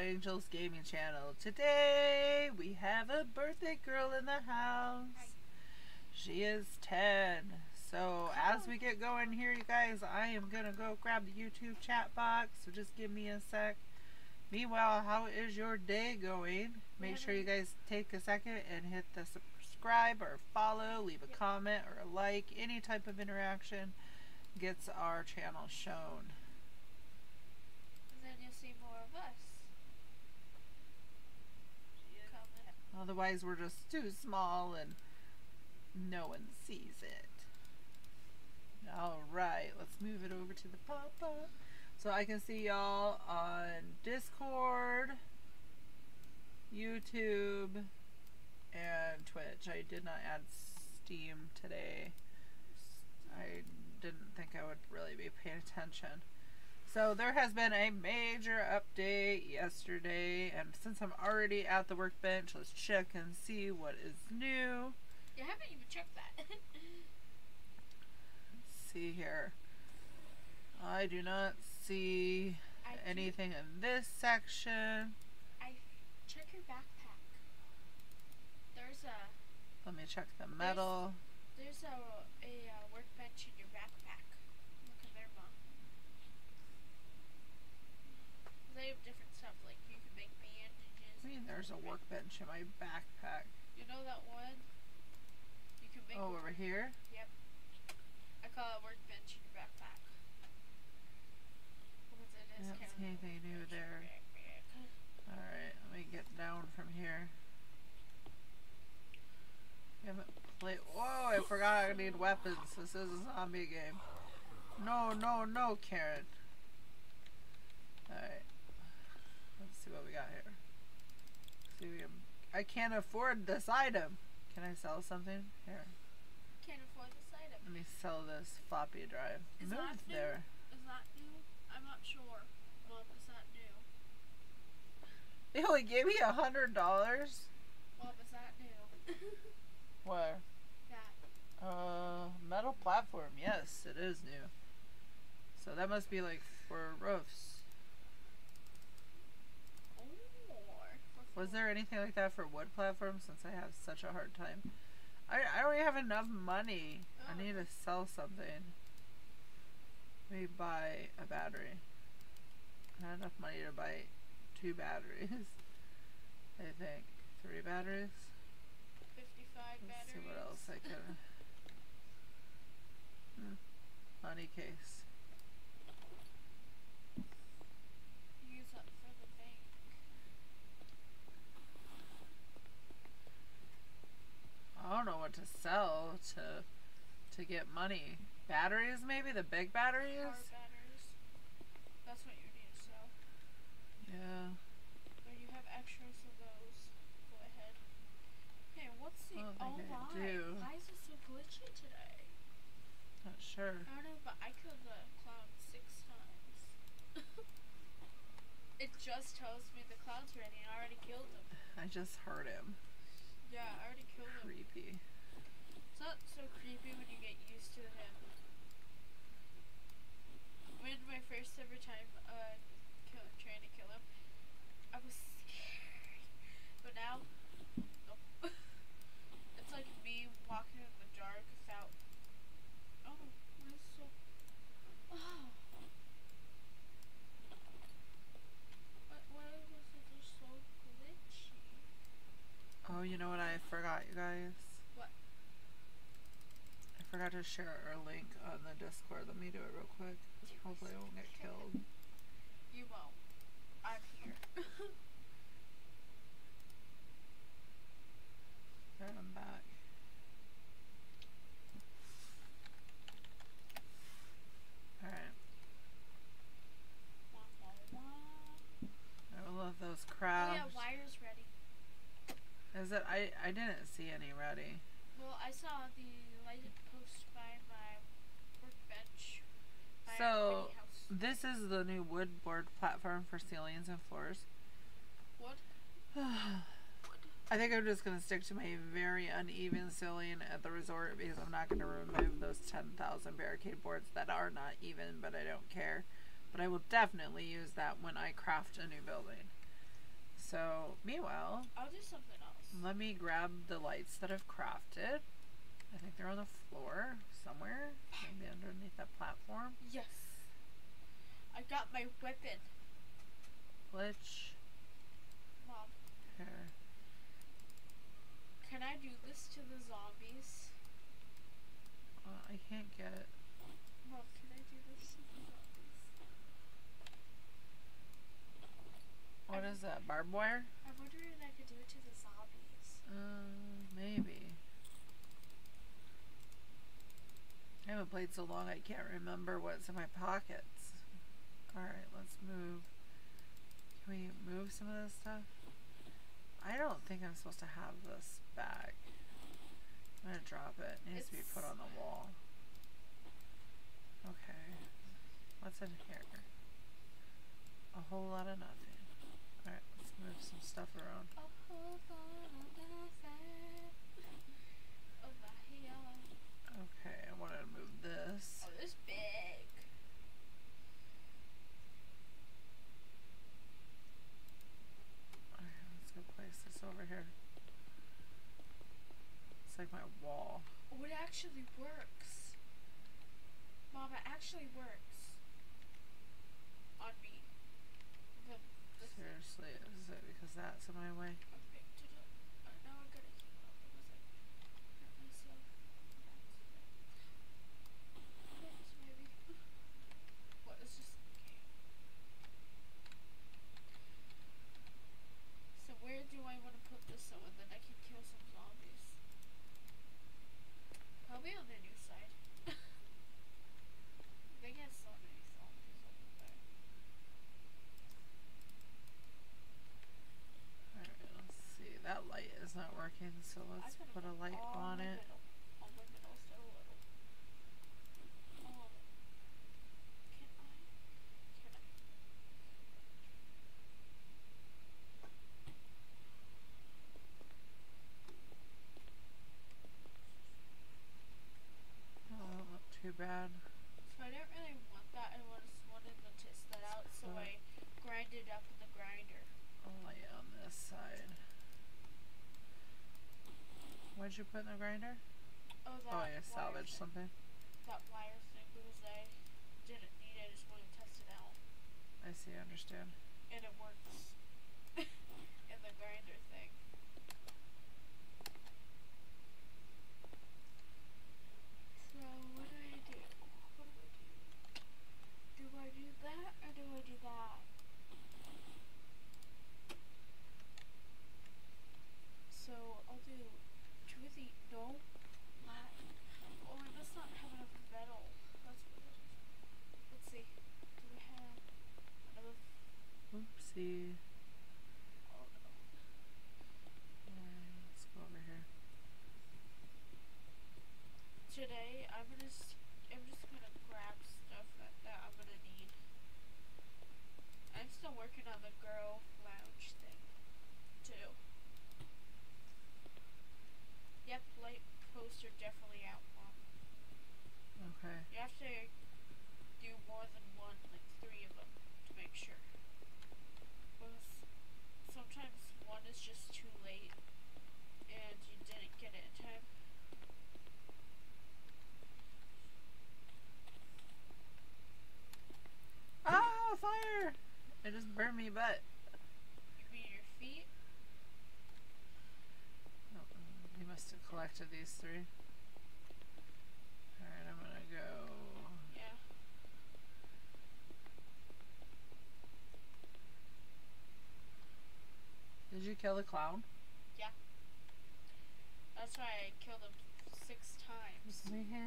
Angels Gaming Channel. Today we have a birthday girl in the house. She is 10. So as we get going here, you guys, I am going to go grab the YouTube chat box. So just give me a sec. Meanwhile, how is your day going? Make sure you guys take a second and hit the subscribe or follow, leave a comment or a like. Any type of interaction gets our channel shown. And then you'll see more of us. Otherwise, we're just too small and no one sees it. Alright, let's move it over to the pop-up. So I can see y'all on Discord, YouTube, and Twitch. I did not add Steam today. I didn't think I would really be paying attention. So there has been a major update yesterday, and since I'm already at the workbench, let's check and see what is new. You haven't even checked that. Let's see here. I do not see anything in this section. Check your backpack. There's a... Let me check the metal. There's a workbench in your backpack. Look at there, Mom. They have different stuff, like you can make bandages. I mean, there's a workbench in my backpack. You know that one? You can make... Oh, over here? Yep. I call it a workbench in your backpack. I don't see anything new there. Alright, let me get down from here. Haven't played... Whoa, I forgot I need weapons. This is a zombie game. No, no, no, Karen. Alright. Let's see what we got here. See, I can't afford this item. Can I sell something? Here. Can't afford this item. Let me sell this floppy drive. Is that new? There. Is that new? I'm not sure. Mom, is that new? They only gave me $100. Mom, is that new? Where? That. Metal platform. Yes, it is new. So that must be like for roofs. Was there anything like that for wood platforms, since I have such a hard time? I don't even have enough money. I need to sell something. Maybe buy a battery. I have enough money to buy 2 batteries. I think. 3 batteries? 55 Let's batteries. see what else I can... Money case. Use up for the bank. I don't know what to sell to get money. Batteries, maybe? The big batteries? Car batteries. That's what you need to sell. Yeah. Or you have extras of those. Go ahead. Hey, what's the... Oh my. Do. Why is it so glitchy today? Not sure. I don't know, but I killed the clown 6 times. It just tells me the clown's ready and I already killed him. I just heard him. Yeah, I already killed him. Creepy. It's not so creepy when you get used to him. When my first ever time trying to kill him, I was scared. But now, nope. It's like me walking in the dark without... Oh, what is so... Oh. Why was it just so glitchy? Oh, you know what I forgot, you guys? What? I forgot to share our link on the Discord. Let me do it real quick. Hopefully I won't get killed. You won't. I'm here. There, I'm back. Alright. I love those crabs. Oh yeah, wire's ready. Is it? I didn't see any ready. Well, I saw the lighted post by my workbench. By our So, mini house. this is the new wood board platform for ceilings and floors. What? I think I'm just going to stick to my very uneven ceiling at the resort because I'm not going to remove those 10,000 barricade boards that are not even, but I don't care. But I will definitely use that when I craft a new building. So, meanwhile, I'll do something else. let me grab the lights that I've crafted. I think they're on the floor somewhere. Maybe underneath that platform. Yes. I got my weapon. Glitch. Mom, Here. can I do this to the zombies? I can't get... Mom, can I do this to the zombies? What is that? Barbed wire? I'm wondering if I could do it to the zombies. Maybe. I haven't played so long I can't remember what's in my pockets. Alright, let's move. Can we move some of this stuff? I don't think I'm supposed to have this bag. I'm gonna drop it. It needs to be put on the wall. Okay. What's in here? A whole lot of nothing. Alright, let's move some stuff around. A whole lot of nothing. Over here. Okay, I wanted to move this. Oh, this big. Okay, let's go place this over here. It's like my wall. Oh, it actually works. Mom, it actually works. On me. The Seriously, is it because that's in my way? I picked it up. Now I gotta heal up because I hurt myself. Thanks, maybe. What is this game? So where do I want to put this so and then I can kill some zombies? Probably on the new side. They get so many zombies over there. Alright, let's see. That light is not working, so let's put a light on it. On my middle, so little. Can I? Oh, not too bad. So I didn't really want that. I just wanted to test that out, so I grinded up in the grinder. A light on this side. What'd you put in the grinder? Oh, that Oh, yeah, wire salvage thing. something. That wire thing because I didn't need it. I just wanted to test it out. I see, I understand. And it works. In the grinder thing. So, what do I do? What do I do? Do I do that or do I do that? So, I'll do two of the. No. Not. Oh, I must not have enough metal. That's what it is. Let's see. Do we have enough? Oopsie. Oh no. Let's go over here. Today, I'm just gonna grab stuff that I'm gonna need. I'm still working on the girl lounge thing, too. Yep, light posts are definitely out, Mom. Okay. You have to do more than one, like 3 of them, to make sure. Because sometimes one is just too late, and you didn't get it in time. Ah, fire! It just burned me butt. You mean your feet? Oh, you must have collected these 3. Alright, I'm gonna go. Yeah. Did you kill the clown? Yeah. That's why I killed him 6 times.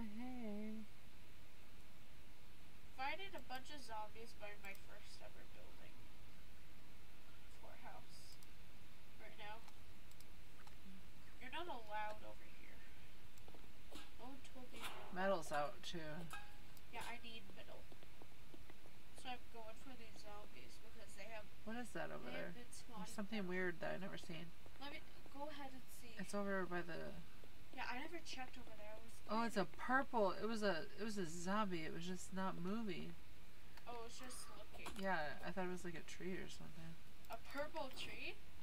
Fighting a bunch of zombies by my first ever building. For a house. Right now. You're not allowed over here. No one told me. Metal's out too. Yeah, I need metal. So I'm going for these zombies because they have. What is that over They there? have been spawning. There's something weird that I've never seen. Let me go ahead and see. It's over by the. Yeah, I never checked over there. Oh, it's a purple. It was a zombie. It was just not moving. Oh, it's just looking. Yeah, I thought it was like a tree or something. A purple tree?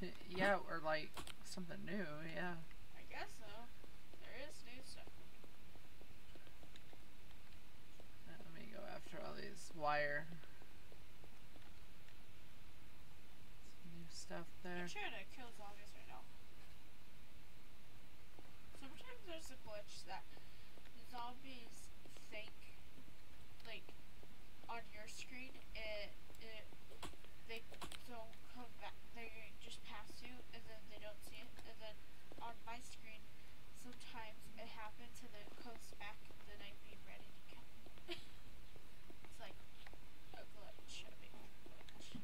Yeah, or like something new, yeah. I guess so. There is new stuff. Let me go after all these wire. Some new stuff there. I'm trying to kill zombies right now. Sometimes there's a glitch that zombies think, like, on your screen, they don't come back. They just pass you, and then they don't see it. And then on my screen, sometimes it happens, and then it comes back, and then I'd be ready to kill it. It's like a glitch, a big glitch.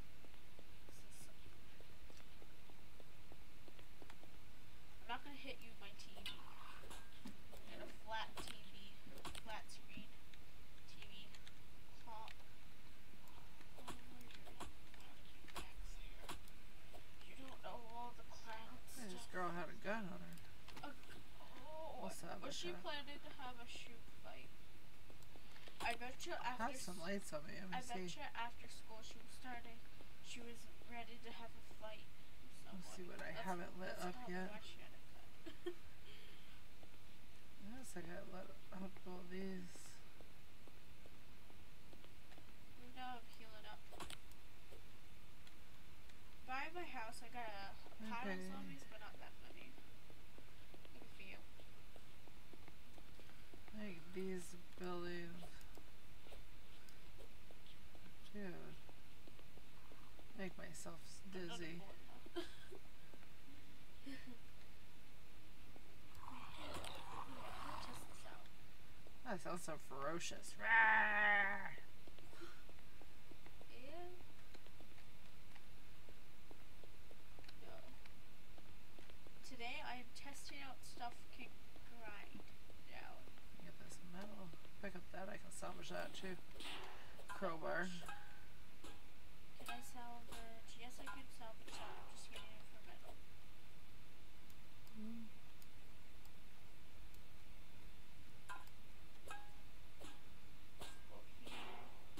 I'm not gonna hit you, my TV. And a flat TV, flat screen, TV, clock. Oh, you don't know all the cloud Hey, this stuff. girl had a gun on her. What's that? Was she planning to have a shoot fight? I bet you after. Have some lights on me. I Let bet me see. you after school she was starting. She was ready to have a fight. Let's see what I haven't lit up yet. Yes, I got lit up all these. Now I'm healing up. By my house, I got a pile of zombies, but not that many. Like a few. Like these buildings. Dude. Make myself dizzy. Test this out. That sounds so ferocious. Rawr! Yeah. No. Today I am testing out stuff can grind down. Get this metal. Pick up that. I can salvage that too. Crowbar. Can I salvage? Yes, I can salvage that. I'm just getting it for metal. Go here.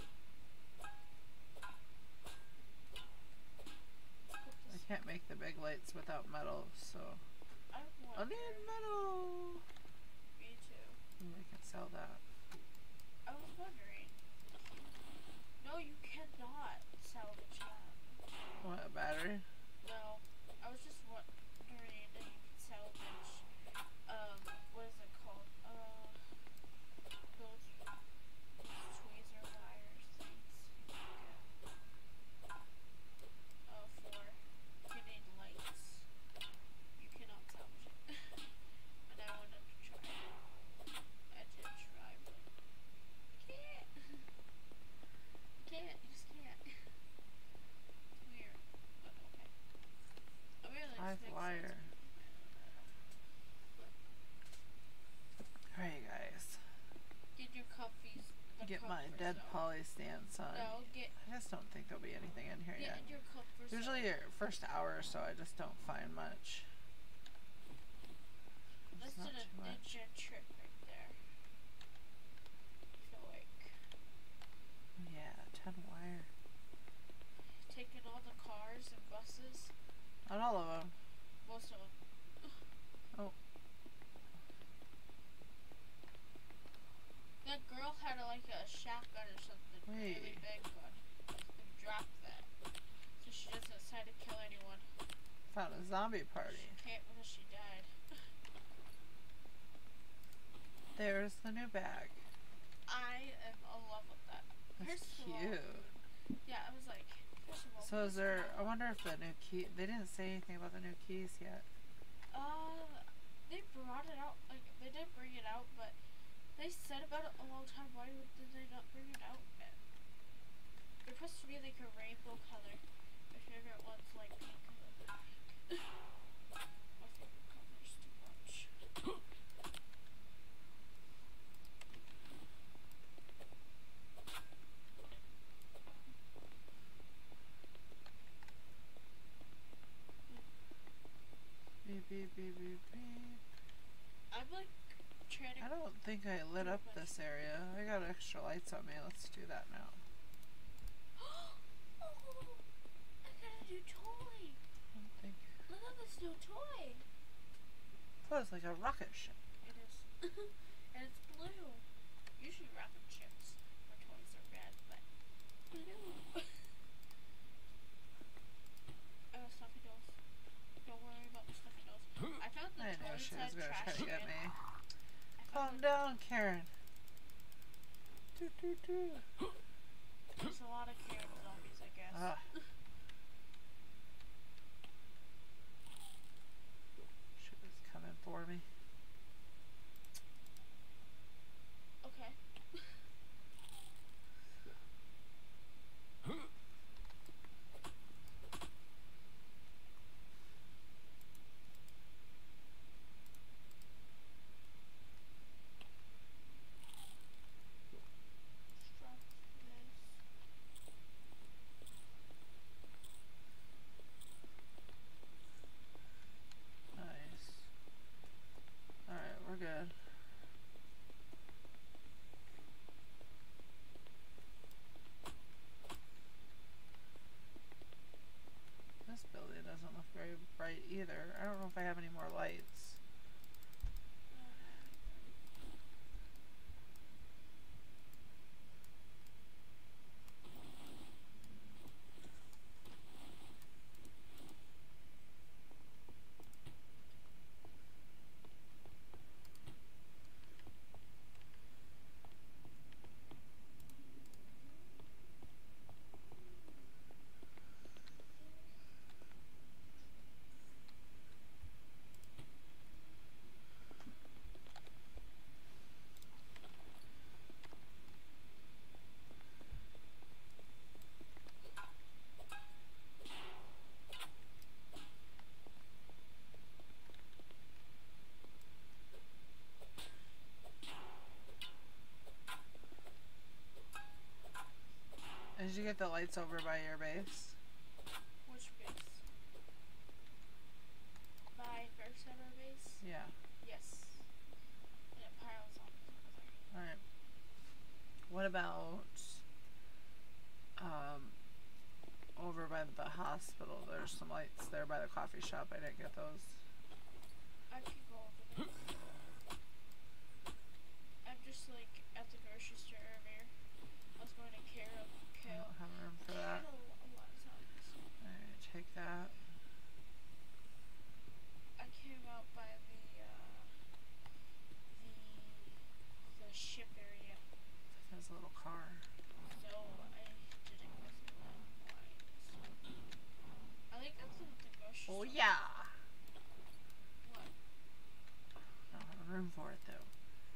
I can't make the big lights without metal, so I I need metal. Me too. I can sell that. I was wondering. No, you cannot salvage that. What, a battery? No, I was just wondering if you could salvage, what is it called? Those tweezer wires things you can get. For getting lights. You cannot salvage it. And I wanted to try it. I did try, but I can't. You just can't. It's weird, but okay. I really Live think wire. Alright, guys. Get your comfies. Get my dead poly stance on. No, I just don't think there'll be anything in here yet. get your comfort zone. Usually your first hour or so, I just don't find much. Let's It's do not a too much. ninja trick right there. I feel like Yeah, 10 wire. taking all the cars and buses, Not all of them. most of them. Oh. That girl had like a shotgun or something really Wait. big gun. And dropped that. So she doesn't decide to kill anyone. Found a zombie party. Can't because she died. There's the new bag. I am in love with that. That's First of all- cute. Yeah, I was like, first of all. So is there, I wonder if the new key, they didn't say anything about the new keys yet. They brought it out, like, they did bring it out, but they said about it a long time. Why did they not bring it out yet? They're supposed to be like a rainbow color. My favorite one's like pink. Pink. My favorite color's too much. Beep, beep, beep, beep, beep. I'm like trying to. I don't think I lit up this area. I got extra lights on me. Let's do that now. Oh, I got a new toy. this new toy. Oh, it's like a rocket ship. It is. And it's blue. Usually rocket ships or toys are red, but blue. Oh, stuffy dolls. Don't worry about the stuffy dolls. I found the I know toy she was inside gonna try trash to get can. me. I Calm found down, Karen. Doo, doo, doo. there's a lot of Karen zombies, I guess. Ah. She was coming for me. Okay. Strong this. Nice. Alright, we're good. This building doesn't look very bright either. I don't know if I have any more lights. Did you get the lights over by your base? Which base? My first ever base? Yeah. Yes. And it piles zombies over there. Alright. What about over by the hospital? There's some lights there by the coffee shop. I didn't get those. I can go over there. I'm just like at the grocery store earlier. I was going to I kill don't have room for that. a lot of zombies. Alright, take that. I came out by the ship area. There's a little car. So I didn't go through that line. I think that's at the grocery Oh store. yeah! What? I don't have room for it though.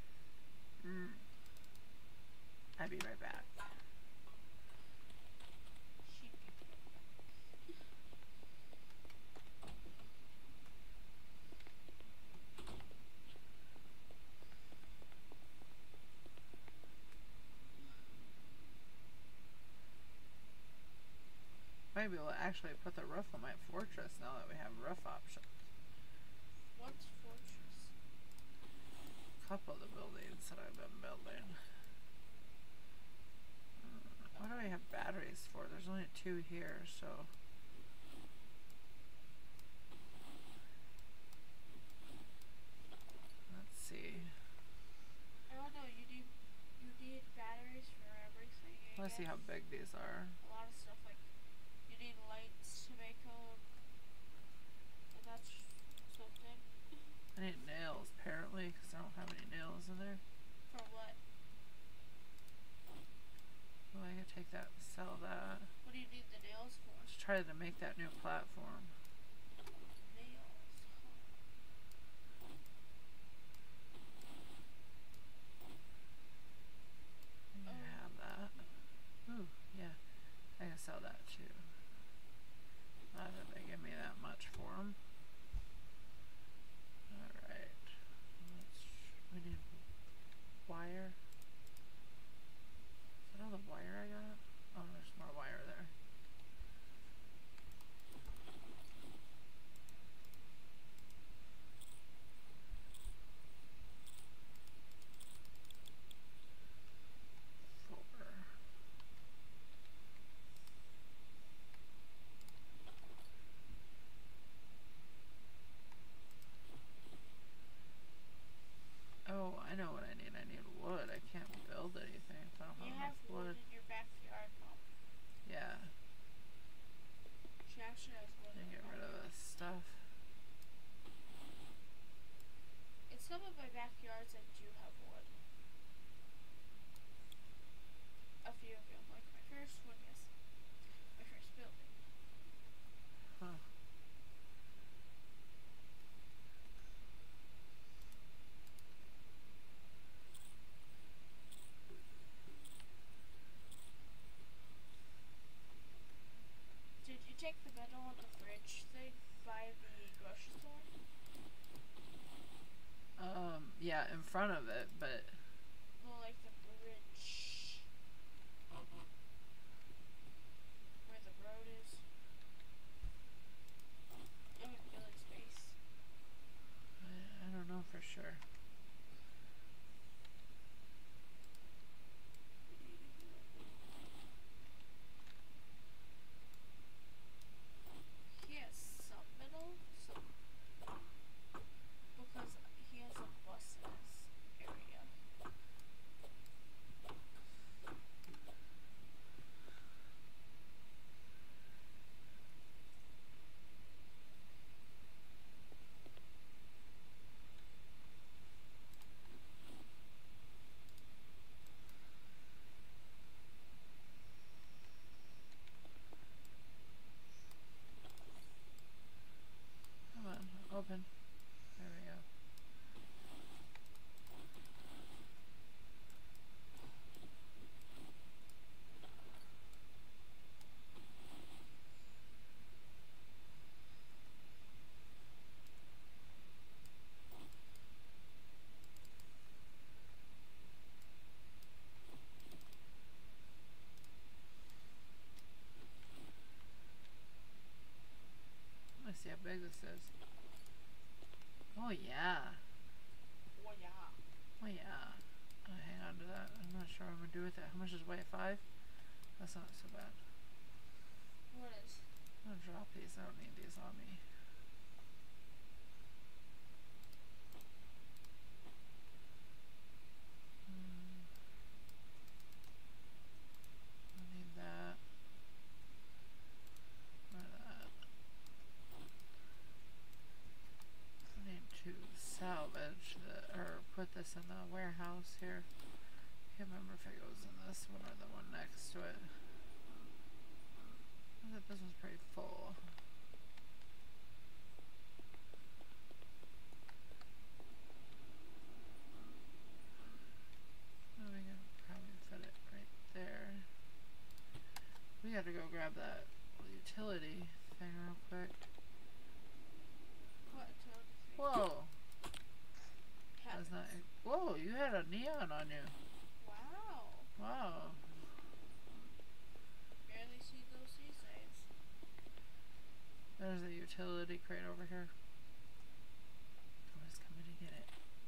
I'll be right back. Sheep. Maybe we'll actually put the roof on my fortress now that we have roof options. What's fortress? A couple of the buildings that I've been building. What do we have batteries for? There's only 2 here, so. Let's see. I don't know. You need batteries for everything. I Let's see how guess. big these are. A lot of stuff like you need lights to make them. And that's something. I need nails apparently because I don't have any nails in there. For what? Well, I could take that and sell that. What do you need the nails for? Let's try to make that new platform. Nails. I have that. Ooh, yeah. I can sell that too. Not that they give me that much for them. Alright. We need wire. Is that all the wire I got? Oh, there's more wire there. take the metal on the fridge thing by the grocery store? Yeah, in front of it, but No, like the bridge. Where the road is. In Billy's space. I don't know for sure. He has some metal, so because he has a bus in his area. Come on, open. There we go. Let's see how big this is. Oh yeah. Oh yeah. Oh yeah. I'll hang on to that. I'm not sure what I'm gonna do with it. How much does it weigh? 5? That's not so bad. What is? I'm gonna drop these. I don't need these on me. I need that. Or that. I need to salvage or put this in the warehouse here. Can't remember if it goes in this one or the one next to it. I thought this was pretty full. Oh, we can probably fit it right there. We gotta go grab that utility thing real quick. What? Whoa! That's not. Whoa! You had a neon on you. Wow. Wow. Barely see those seasons. There's a utility crate over here. I was coming to get it.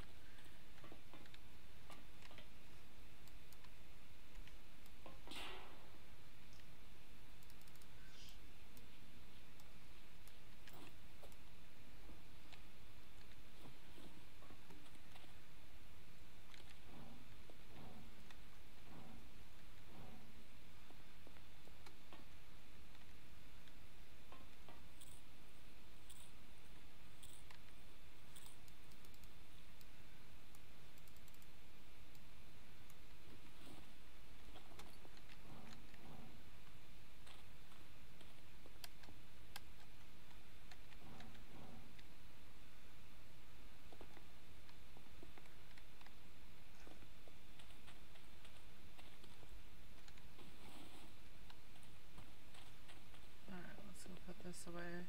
Alright, let's go put this away.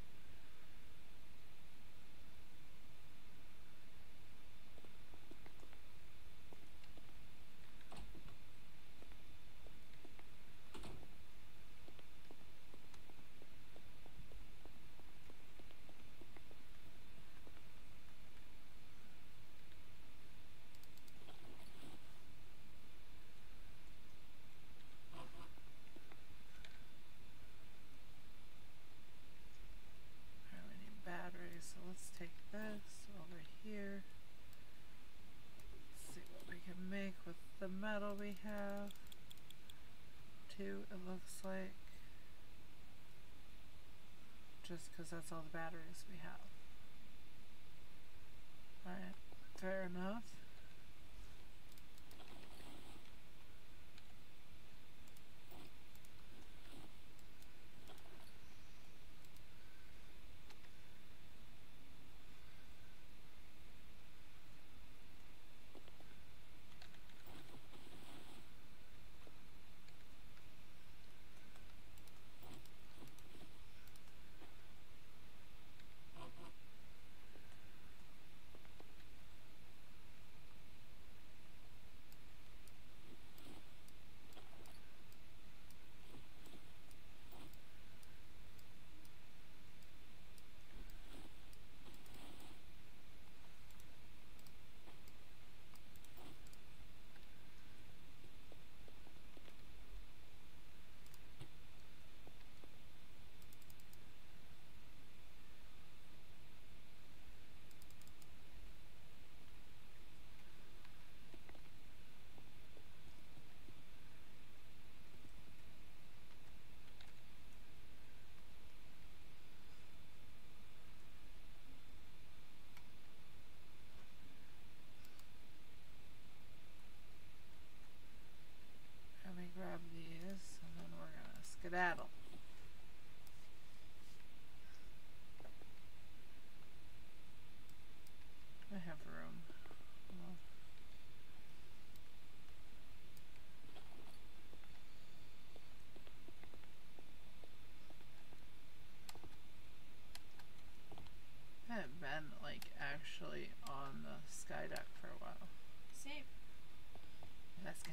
Alright, we need batteries, so let's take this over here. See what we can make with the metal we have. 2, it looks like. Just because that's all the batteries we have. Alright, fair enough.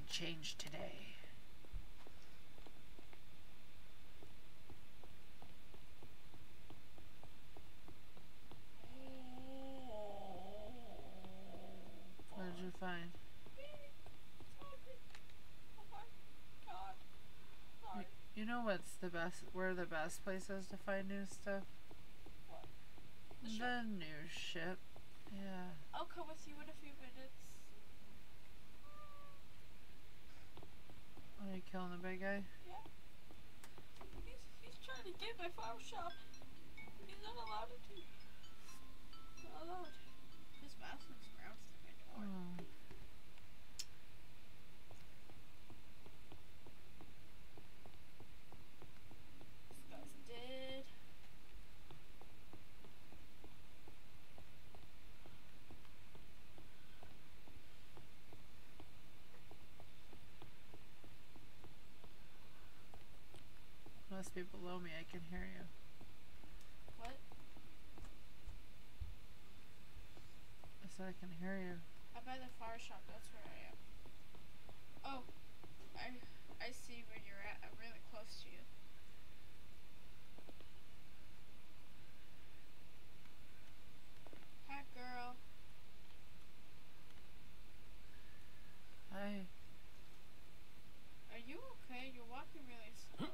change today. What did you find? You know what's the best? Where are the best places to find new stuff? What? The new ship. Yeah. I'll come with you in a few minutes. Are you killing the big guy? Yeah. He's trying to get my flower shop. He's not allowed to do. Not allowed. His basilisk grounds to my door. Oh. This guy's dead. Must be below me. I can hear you. What? I said I can hear you. I'm by the flower shop. That's where I am. Oh, I see where you're at. I'm really close to you. Hi, girl. Hi. Are you okay? You're walking really slow.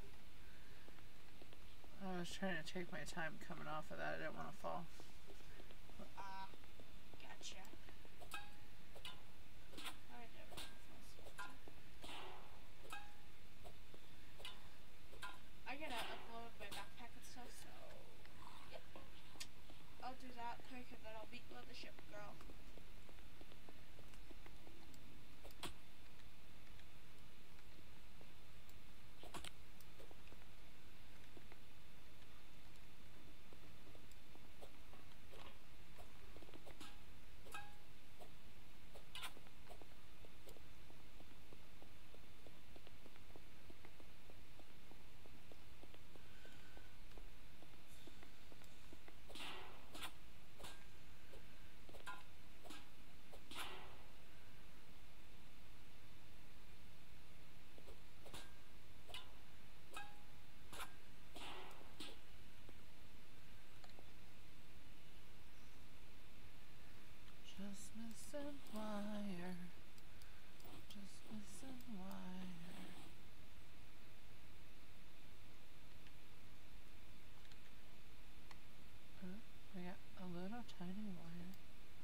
I was trying to take my time coming off of that. I didn't want to fall. Ah, gotcha. I never fall. I gotta upload my backpack and stuff, so yeah. I'll do that quick and then I'll meet you on the ship, girl. Just missing wire. Just missing wire. Oh, we got a little tiny wire.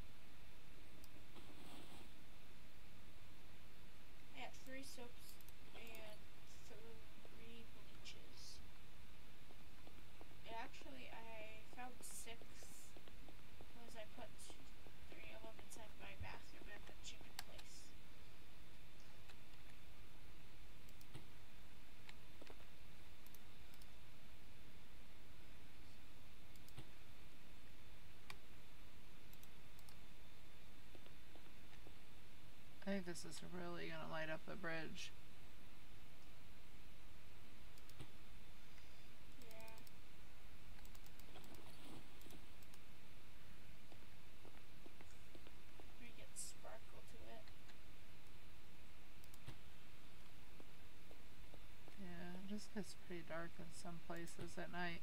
I got 3 soaps and 3 bleaches. And actually, I found 6 because I put 3 of them inside my bathroom and I put 2 in place. I think this is really gonna light up the bridge. Yeah. Bring it sparkle to it. Yeah, it just gets pretty dark in some places at night.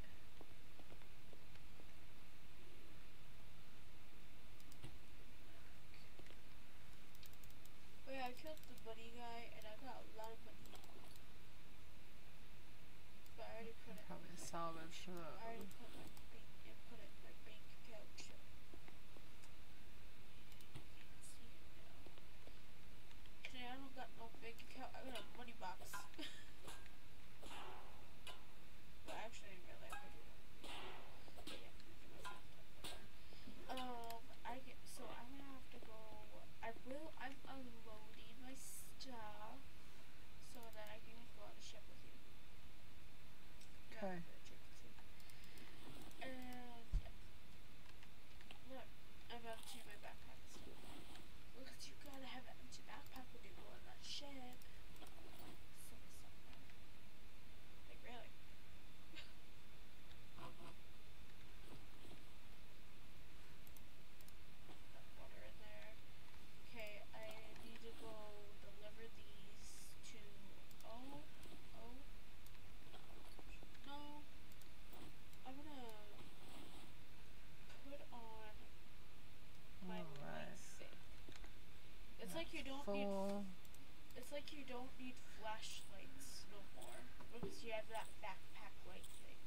Oh yeah, I killed the bunny guy and I got a lot of money. But I already put it. Probably salvage I already put my bank and put it in my bank account. So. Can't see it now. Today I don't got no bank account. I got a money box. But actually, in real life, I do. But yeah, I get so I'm gonna have to go. I'm unloading my stuff so that I can go on the ship with you. Okay. And yeah. Look, I'm emptying my backpack and stuff. Because you gotta have an empty backpack when you go on that ship. So somewhere. Like really. have that backpack light thing.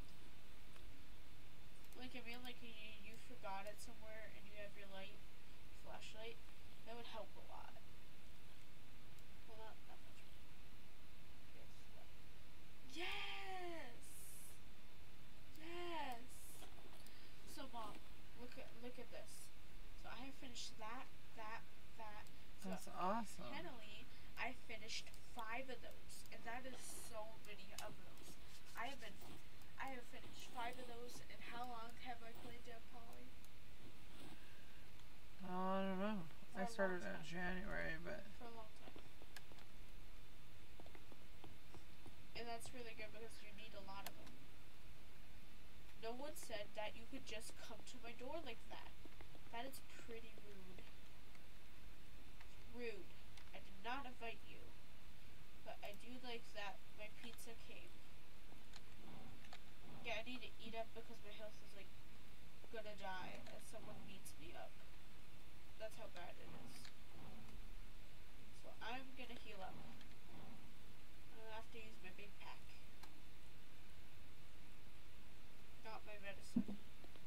Like, I mean, like, you forgot it somewhere and you have your light, flashlight, that would help a lot. Well, not that much. Yes! Yes! So, Mom, look at this. So, I have finished that. So, That's awesome. finally, I finished 5 of those, and that is so many of those. I have finished 5 of those, and how long have I played Dead Polly? I don't know. For I a started long in time. January, but For a long time. And that's really good because you need a lot of them. No one said that you could just come to my door like that. That is pretty rude. Rude. I did not invite you. But I do like that my pizza came. Yeah, I need to eat up because my health is like gonna die as someone beats me up. That's how bad it is. So I'm gonna heal up. I'll have to use my big pack. Not my medicine.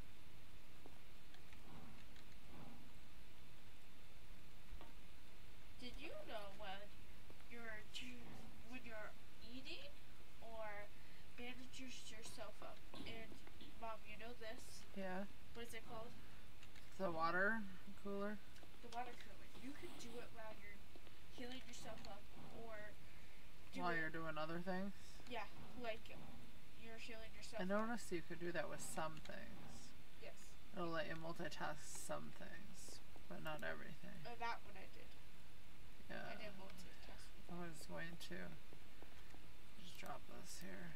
Did you know when you're eating or bandages yourself up? And Mom, you know this? yeah. What is it called? The water cooler. The water cooler. You can do it while you're healing yourself up, or While you're doing other things. Yeah, like you're healing yourself. I noticed you could do that with some things. Yes. It'll let you multitask some things, but not everything. That one I did. Yeah. I did multitask. I was going to just drop this here.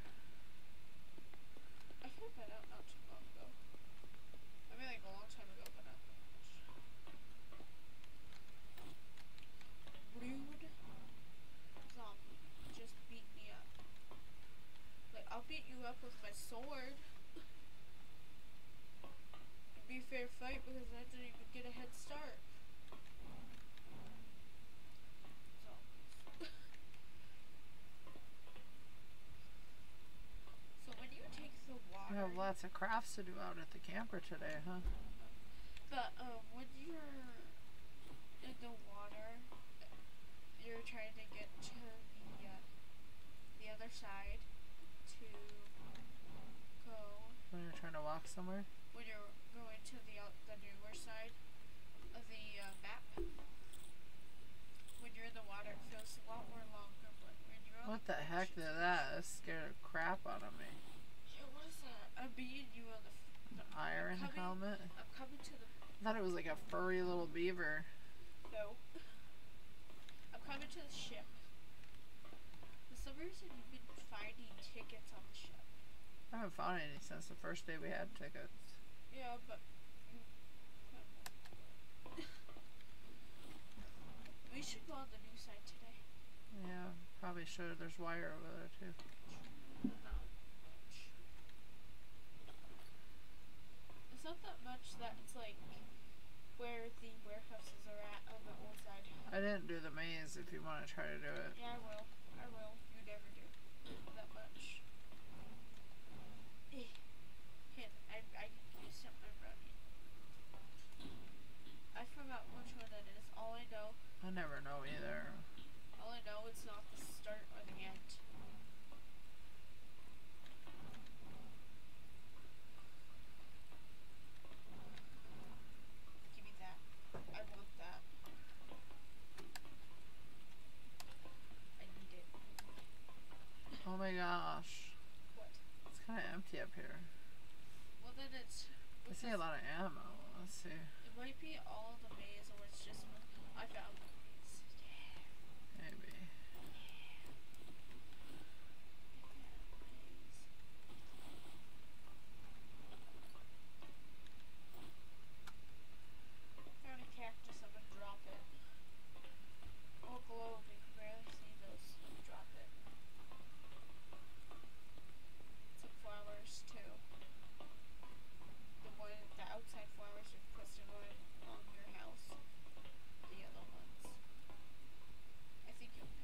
I figured that out not too long ago. I mean, like a long time ago, but not that much. Rude zombie just beat me up. Like, I'll beat you up with my sword. It'd be a fair fight because I didn't even get a head start. So when you take the water, You have lots of crafts to do out at the camper today, huh? but when you're in the water, you're trying to get to the other side to go. When you're trying to walk somewhere. When you're going to the newer side of the map, when you're in the water, it feels a lot more longer. But when you're on What the heck did that? That scared the crap out of me. Yeah, what is that? I'm beating you on the Iron helmet. I'm coming to the. I thought it was like a furry little beaver. No. I'm coming to the ship. For some reason, you've been finding tickets on the ship. I haven't found any since the first day we had tickets. Yeah, but we should go on the new side today. Yeah, probably should. There's wire over there too. Not much. It's not that much that it's like where the warehouses are at on the old side. I didn't do the maze if you want to try to do it. Yeah, I will. You never do that much. Hit. I used up my running. I forgot which one it is. All I know either. All I know it's not the start or the end. Give me that. I want that. I need it. Oh my gosh. What? It's kind of empty up here. Well, then it's. I see a lot of ammo. Let's see. It might be all the maze, or it's just. I found the maze. Yeah. Maybe. Found a cactus, I'm gonna drop it. Oh, globe, you can barely see those. Drop it. Some flowers, too. The outside flowers are twisted along your house. The yellow ones. I think you'll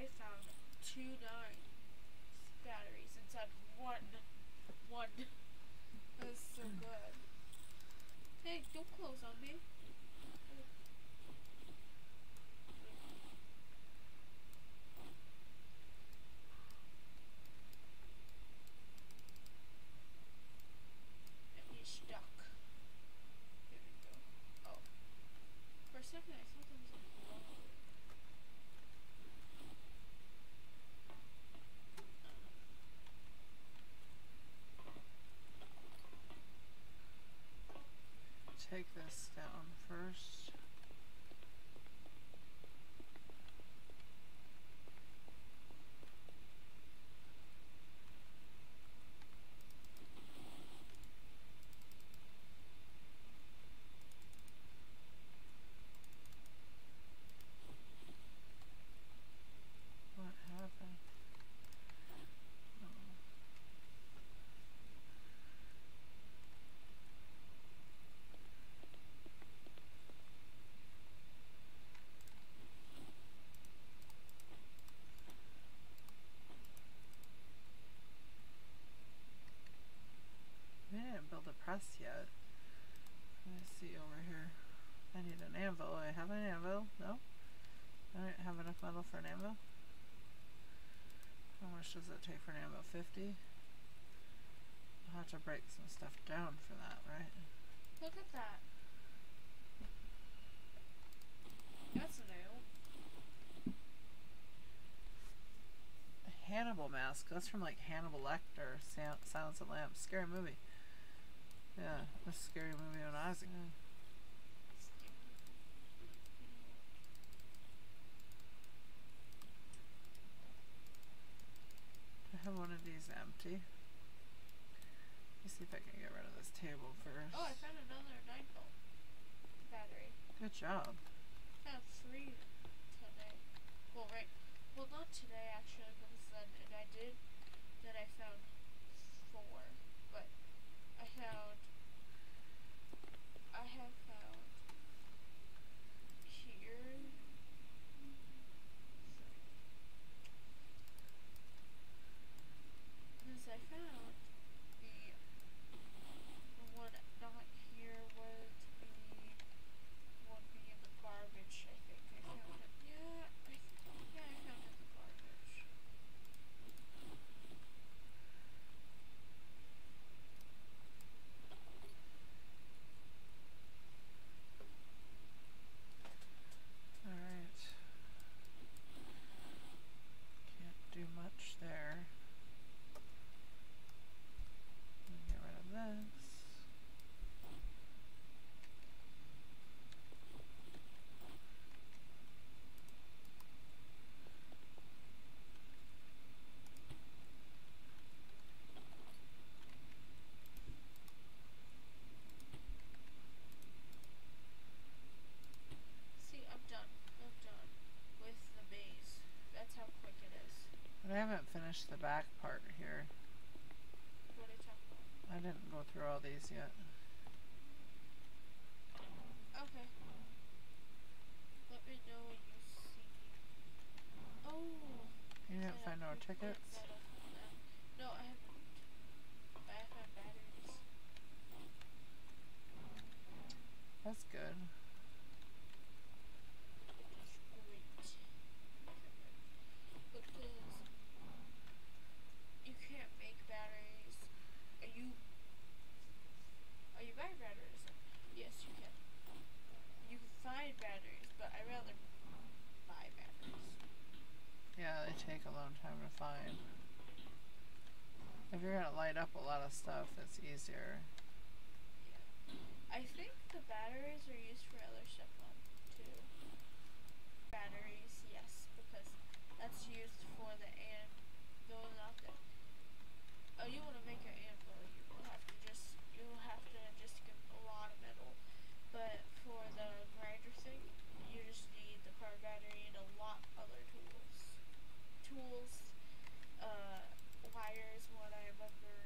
I found 2 batteries inside one. That was so good. Hey, don't close on me. And he's stuck. There we go. Oh. For a second I thought that was a blow. Take this down first. What happened? Oh. We didn't build a press yet. Let me see over here. I need an anvil. I have an anvil. No? I don't have enough metal for an anvil. How much does it take for an anvil? 50? I'll have to break some stuff down for that, right? Look at that. That's a nail. A Hannibal mask. That's from like Hannibal Lecter. Silence of the Lambs. Scary movie. Yeah, a scary movie when I was a kid. I have one of these empty. Let me see if I can get rid of this table first. Oh, I found another 9-volt battery. Good job. I found 3 today. Well, right. Well, not today actually, because then I found 4. But I have found here. Because I found the one not here would be in the garbage. I think I found it. Yeah, I found it in the garbage. Alright. Can't do much there. Get rid of this. See, I'm done. I'm done with the maze. That's how quick it is. But I haven't finished the back part here. What are you talking about? I didn't go through all these yet. Okay. Let me know when you see. Oh. You didn't find no tickets? No, I haven't. I found batteries. That's good. Great. Because you can't make batteries. Are you buying batteries? Yes, you can. You can find batteries, but I'd rather buy batteries. Yeah, they take a long time to find. If you're gonna light up a lot of stuff, it's easier. Yeah. I think the batteries are used for other stuff too. Batteries, yes, because that's used for the not the. Oh, you want to make an anvil? You'll have to just get a lot of metal. But for the grinder thing, you just need the car battery and a lot other tools. Wires, what I remember,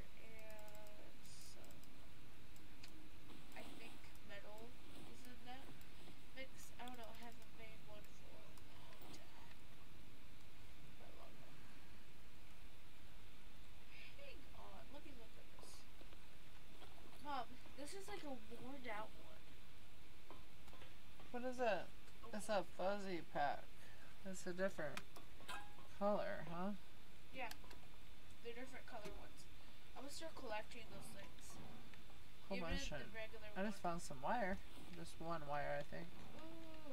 and some, I think metal is in that. It's a fuzzy pack. It's a different color, huh? Yeah, they're different color ones. I'm gonna start collecting those things. Whole Even bunch of. the regular I one. just found some wire. Just one wire, I think. Ooh.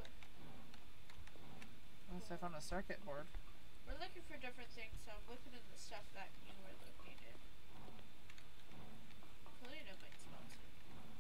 Unless I found a circuit board. We're looking for different things, so I'm looking at the stuff that you were looking at. Kalina might smell too.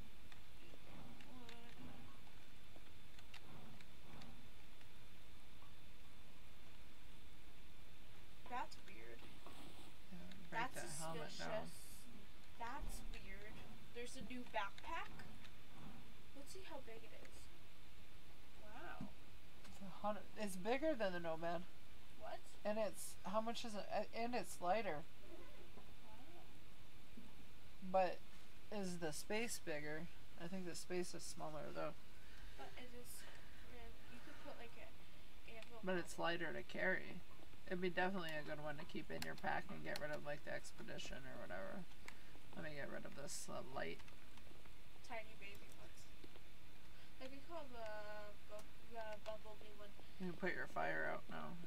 That's weird. Yeah, break That's that helmet down. suspicious. That's weird. There's a new backpack. Let's see how big it is. Wow. It's bigger than the Nomad. What? And it's, how much is it? And it's lighter. Wow. But is the space bigger? I think the space is smaller though. But it is. You could put like a anvil. But it's lighter to carry. It'd be definitely a good one to keep in your pack and get rid of like the expedition or whatever. Let me get rid of this light. Tiny baby ones. Like we call the bumblebee one. You can put your fire out now.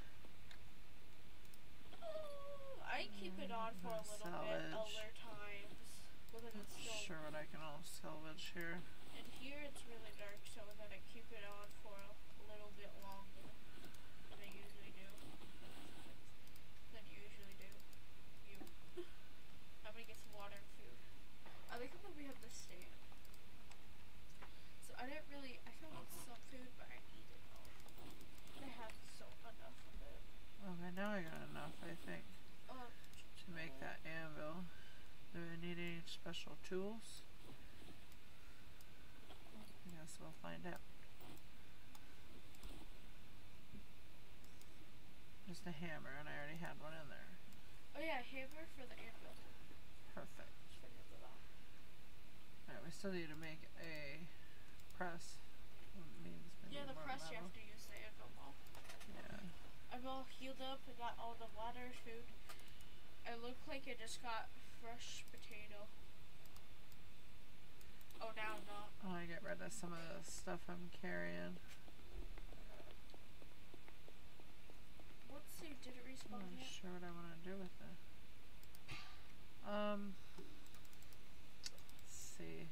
I keep it on for a little bit Salvage. other times because it's Not still. sure what I can all salvage here. And here it's really dark, so then I keep it on for a little bit longer than I usually do. Than you usually do. You. I'm gonna get some water and food. I like it that we have this stand. So I didn't really. I found some food, but I ate it all. I have enough of it. Okay, now I got enough, I think, to make that anvil. Do I need any special tools? I guess we'll find out. Just a hammer, and I already had one in there. Oh yeah, hammer for the anvil. Perfect. Forget about that. Alright, we still need to make a press. Means we Yeah, need the more press you metal. have to use the anvil more. Yeah. I'm all healed up and got all the water, food. I look like I just got fresh potato. Oh, now I'm not. I want to get rid of some of the stuff I'm carrying. Let's see, did it I'm respawn not yet? sure what I want to do with it. Let's see.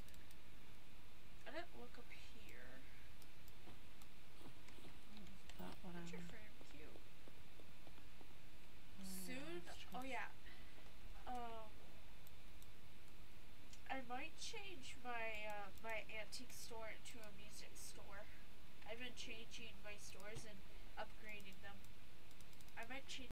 I didn't look up here. Not what What's your I'm. frame? Cute. Soon? Oh yeah. I might change my antique store into a music store. I've been changing my stores and upgrading them. I might change